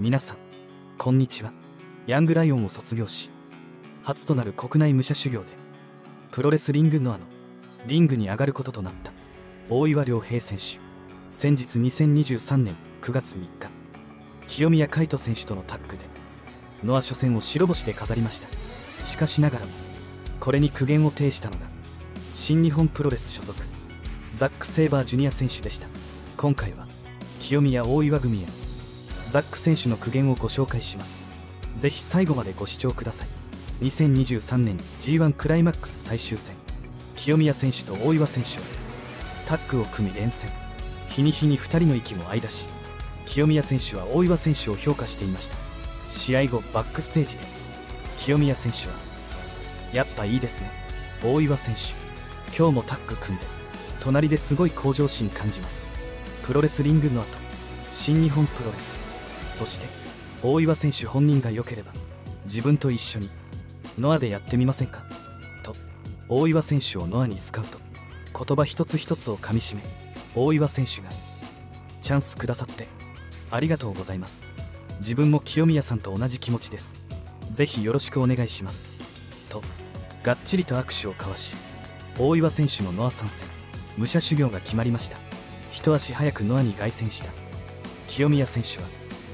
皆さんこんにちは。ヤングライオンを卒業し初となる国内武者修行でプロレスリングノアのリングに上がることとなった大岩良平選手。先日2023年9月3日、清宮海斗選手とのタッグでノア初戦を白星で飾りました。しかしながらもこれに苦言を呈したのが新日本プロレス所属ザック・セイバージュニア選手でした。今回は清宮大岩組やザック選手の苦言をご紹介します。ぜひ最後までご視聴ください。2023年 G1 クライマックス最終戦、清宮選手と大岩選手はタッグを組み連戦。日に日に2人の息も合い出し、清宮選手は大岩選手を評価していました。試合後バックステージで清宮選手はやっぱいいですね大岩選手、今日もタッグ組んで隣ですごい向上心感じます。プロレスリングノアと新日本プロレス、そして大岩選手本人が良ければ自分と一緒にノアでやってみませんかと大岩選手をノアにスカウト。言葉一つ一つをかみしめ大岩選手がチャンスくださってありがとうございます、自分も清宮さんと同じ気持ちです、ぜひよろしくお願いしますとがっちりと握手を交わし、大岩選手のノア参戦武者修行が決まりました。一足早くノアに凱旋した清宮選手は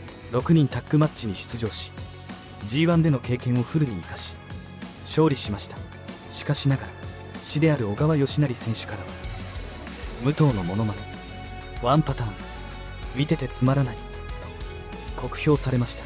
6人タッグマッチに出場し G1 での経験をフルに生かし勝利しました。しかしながら師である小川義成選手からは武藤のモノマネワンパターン見ててつまらないと酷評されました。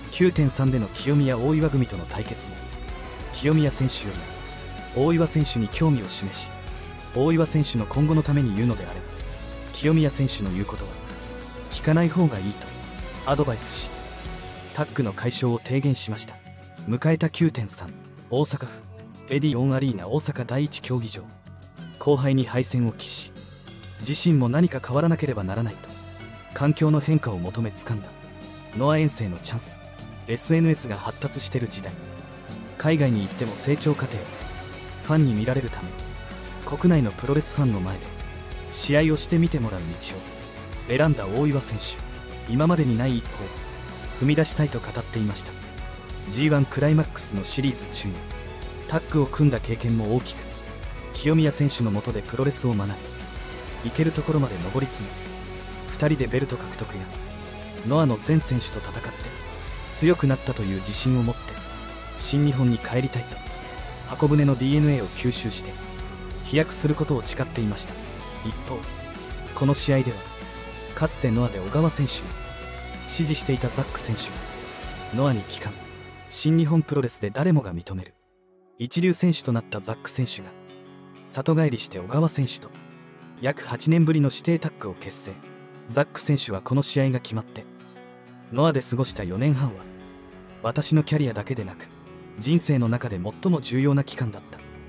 9.3 での清宮大岩組との対決も清宮選手よりも大岩選手に興味を示し、大岩選手の今後のために言うのであれば清宮選手の言うことは聞かない方がいいとアドバイスしタッグの解消を提言しました。迎えた 9.3 大阪府エディオンアリーナ大阪第一競技場、後輩に敗戦を喫し自身も何か変わらなければならないと環境の変化を求め掴んだノア遠征のチャンス。 SNS が発達してる時代、海外に行っても成長過程をファンに見られるため国内のプロレスファンの前で試合をしてみてもらう道を選んだ大岩選手、今までにない一歩を踏み出したいと語っていました。 G1 クライマックスのシリーズ中にタッグを組んだ経験も大きく、清宮選手の下でプロレスを学び行けるところまで上り詰め、2人でベルト獲得やノアの全選手と戦って強くなったという自信を持って新日本に帰りたいと箱舟の DNA を吸収して飛躍することを誓っていました。一方この試合ではかつてノアで小川選手に支持していたザック選手がノアに帰還、新日本プロレスで誰もが認める一流選手となったザック選手が里帰りして小川選手と約8年ぶりの指定タッグを結成。ザック選手はこの試合が決まってノアで過ごした4年半は私のキャリアだけでなく人生の中で最も重要な期間だった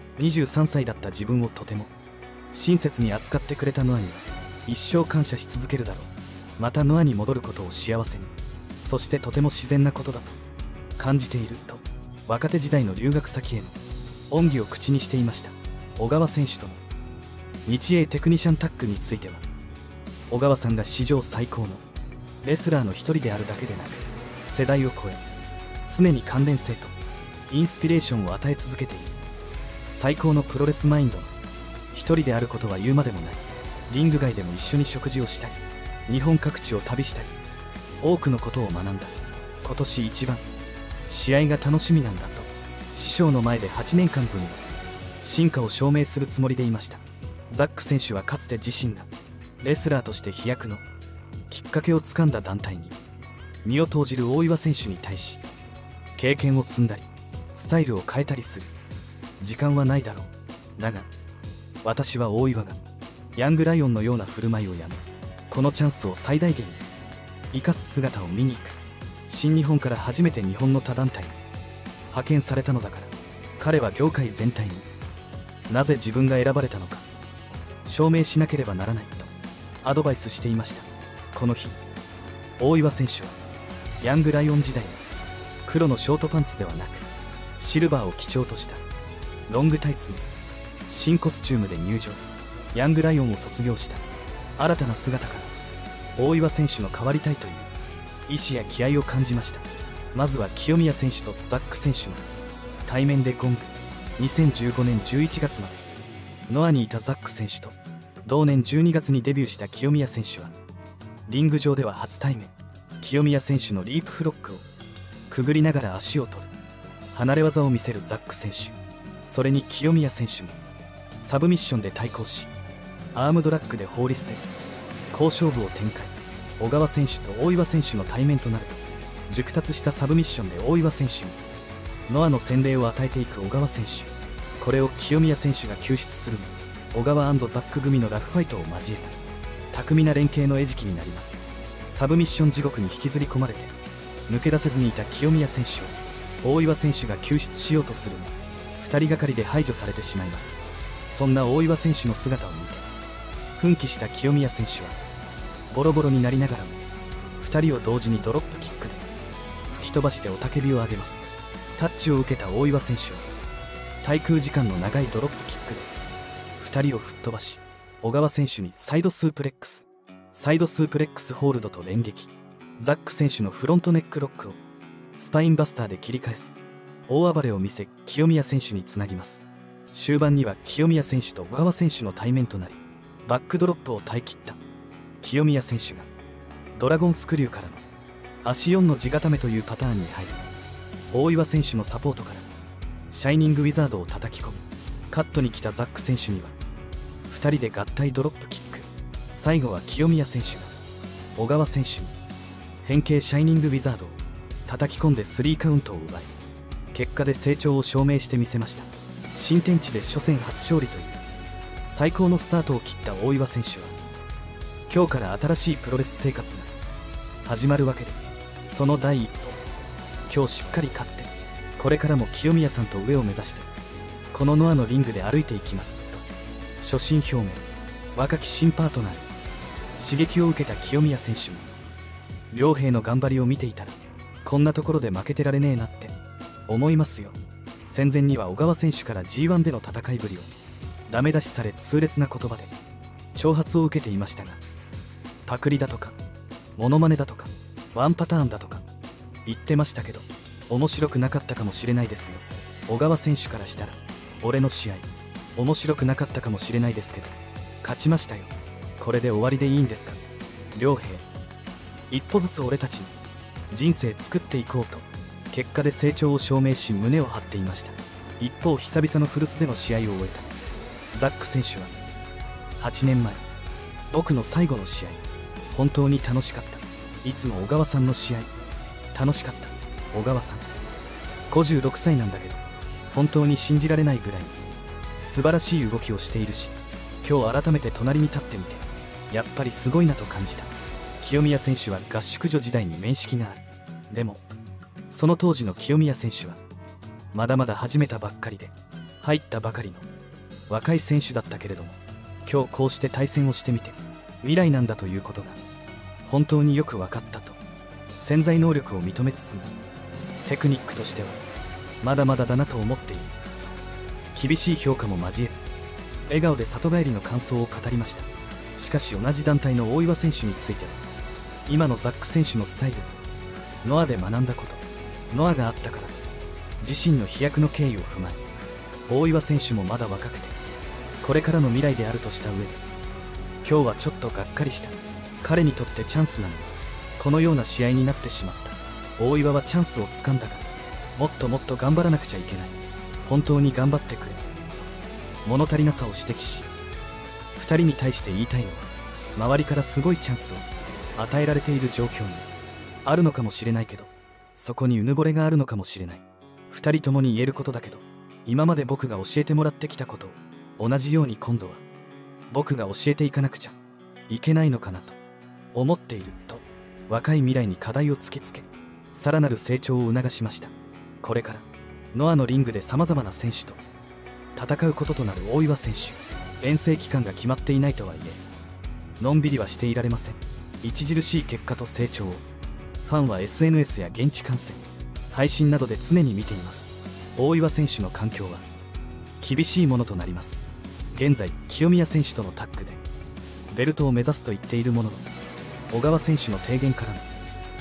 。23歳だった自分をとても親切に扱ってくれたノアには一生感謝し続けるだろう。またノアに戻ることを幸せに、そしてとても自然なことだと感じていると若手時代の留学先への恩義を口にしていました。小川選手との日英テクニシャンタッグについては小川さんが史上最高のレスラーの一人であるだけでなく世代を超え常に関連性とインスピレーションを与え続けている最高のプロレスマインドの一人であることは言うまでもない。リング外でも一緒に食事をしたり日本各地を旅したり多くのことを学んだ。今年一番試合が楽しみなんだと師匠の前で8年間分の進化を証明するつもりでいました。ザック選手はかつて自身がレスラーとして飛躍のきっかけをつかんだ団体に身を投じる大岩選手に対し経験を積んだりスタイルを変えたりする時間はないだろう。だが私は大岩がヤングライオンのような振る舞いをやめこのチャンスを最大限に生かす姿を見に行く。新日本から初めて日本の他団体に派遣されたのだから彼は業界全体になぜ自分が選ばれたのか証明しなければならないとアドバイスしていました。この日大岩選手はヤングライオン時代の黒のショートパンツではなくシルバーを基調としたロングタイツの新コスチュームで入場。ヤングライオンを卒業した新たな姿から大岩選手の変わりたいという意志や気合を感じました。まずは清宮選手とザック選手の対面でゴング。2015年11月までノアにいたザック選手と同年12月にデビューした清宮選手はリング上では初対面。清宮選手のリープフロックをくぐりながら足を取る離れ技を見せるザック選手。それに清宮選手もサブミッションで対抗しアームドラッグで放り捨て好勝負を展開。小川選手と大岩選手の対面となると熟達したサブミッションで大岩選手にノアの洗礼を与えていく小川選手。これを清宮選手が救出するも小川&ザック組のラフファイトを交えた巧みな連携の餌食になります。サブミッション地獄に引きずり込まれて抜け出せずにいた清宮選手を大岩選手が救出しようとするも2人がかりで排除されてしまいます。そんな大岩選手の姿を見て奮起した清宮選手はボロボロになりながらも2人を同時にドロップキックで吹き飛ばして雄たけびを上げます。タッチを受けた大岩選手は滞空時間の長いドロップキックで2人を吹っ飛ばし小川選手にサイドスープレックスホールドと連撃。ザック選手のフロントネックロックをスパインバスターで切り返す大暴れを見せ清宮選手につなぎます。終盤には清宮選手と小川選手の対面となりバックドロップを耐え切った清宮選手がドラゴンスクリューからの足4の地固めというパターンに入り大岩選手のサポートからシャイニングウィザードを叩き込みカットに来たザック選手には2人で合体ドロップキック。最後は清宮選手が小川選手に変形シャイニングウィザードを叩き込んで3カウントを奪い結果で成長を証明してみせました。新天地で初戦初勝利という最高のスタートを切った大岩選手は今日から新しいプロレス生活が始まるわけでその第一歩今日しっかり勝ってこれからも清宮さんと上を目指してこのノアのリングで歩いていきますと初心表明。若き新パートナーに刺激を受けた清宮選手も両兵の頑張りを見ていたらこんなところで負けてられねえなって思いますよ。戦前には小川選手から G1 での戦いぶりをダメ出しされ痛烈な言葉で挑発を受けていましたがパクリだとかモノマネだとかワンパターンだとか言ってましたけど面白くなかったかもしれないですよ。小川選手からしたら俺の試合面白くなかったかもしれないですけど勝ちましたよ。これで終わりでいいんですか。両兵一歩ずつ俺たちに人生作っていこうと結果で成長を証明し胸を張っていました。一方久々の古巣での試合を終えたザック選手は8年前僕の最後の試合本当に楽しかった。いつも小川さんの試合楽しかった。小川さん56歳なんだけど本当に信じられないぐらい素晴らしい動きをしているし今日改めて隣に立ってみてやっぱりすごいなと感じた。清宮選手は合宿所時代に面識がある。でもその当時の清宮選手はまだまだ始めたばっかりで入ったばかりの若い選手だったけれども今日こうして対戦をしてみて未来なんだということが本当によく分かったと潜在能力を認めつつもテクニックとしてはまだまだだなと思っていると厳しい評価も交えつつ笑顔で里帰りの感想を語りました。しかし同じ団体の大岩選手については今のザック選手のスタイルノアで学んだことノアがあったから自身の飛躍の経緯を踏まえ大岩選手もまだ若くてこれからの未来であるとした上で今日はちょっとがっかりした。彼にとってチャンスなのにこのような試合になってしまった。大岩はチャンスをつかんだからもっともっと頑張らなくちゃいけない。本当に頑張ってくれと物足りなさを指摘し2人に対して言いたいのは周りからすごいチャンスを与えられている状況にあるのかもしれないけどそこにうぬぼれがあるのかもしれない。2人ともに言えることだけど今まで僕が教えてもらってきたことを同じように今度は僕が教えていかなくちゃいけないのかなと思っていると若い未来に課題を突きつけさらなる成長を促しました。これからノアのリングでさまざまな選手と戦うこととなる大岩選手。遠征期間が決まっていないとはいえのんびりはしていられません。著しい結果と成長をファンは SNS や現地観戦配信などで常に見ています。大岩選手の環境は厳しいものとなります。現在清宮選手とのタッグでベルトを目指すと言っているものの小川選手の提言からの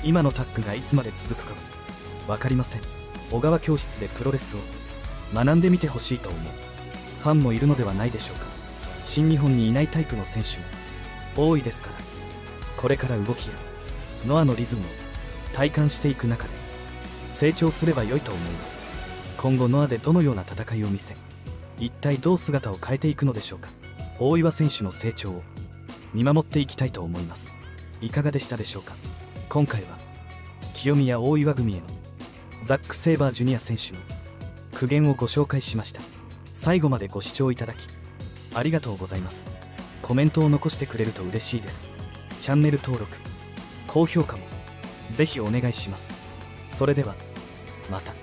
今のタッグがいつまで続くかは分かりません。小川教室でプロレスを学んでみてほしいと思うファンもいるのではないでしょうか。新日本にいないタイプの選手も多いですから、これから動きやノアのリズムを体感していく中で成長すれば良いと思います。今後ノアでどのような戦いを見せ、一体どう姿を変えていくのでしょうか。大岩選手の成長を見守っていきたいと思います。いかがでしたでしょうか。今回は清宮大岩組へのザック・セイバージュニア選手の苦言をご紹介しました。最後までご視聴いただきありがとうございます。コメントを残してくれると嬉しいです。チャンネル登録、高評価もぜひお願いします。それではまた。